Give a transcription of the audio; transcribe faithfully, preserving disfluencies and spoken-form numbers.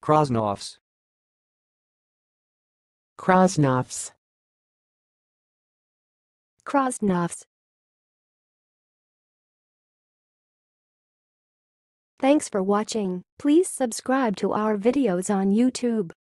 krosnoffs, krosnoffs, krosnoffs. Thanks for watching. Please subscribe to our videos on YouTube.